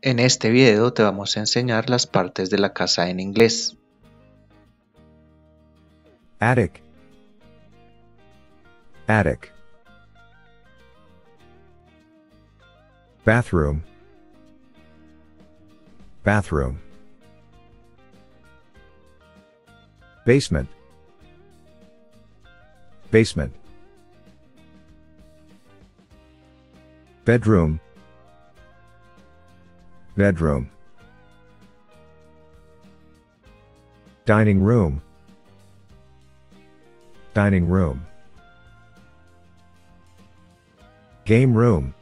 En este video te vamos a enseñar las partes de la casa en inglés. Attic. Attic. Bathroom. Bathroom. Basement. Basement. Bedroom. Bedroom. Dining room. Dining room. Game room.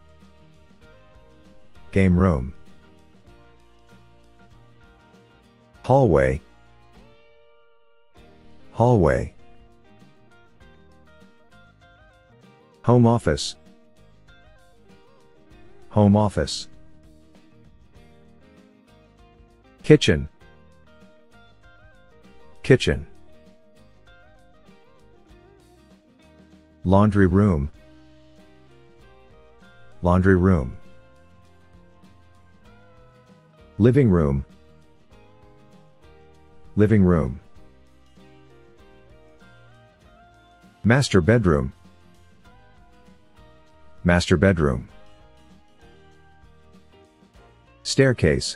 Game room. Hallway. Hallway. Home office. Home office. Kitchen. Kitchen. Laundry room. Laundry room. Living room. Living room. Master bedroom. Master bedroom. Staircase.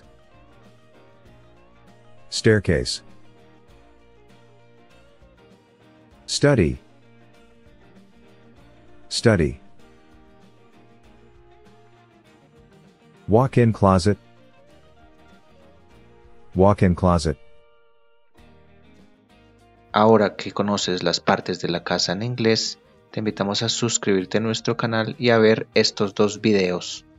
Staircase. Study. Study. Walk-in closet. Walk-in closet. Ahora que conoces las partes de la casa en inglés, te invitamos a suscribirte a nuestro canal y a ver estos dos videos.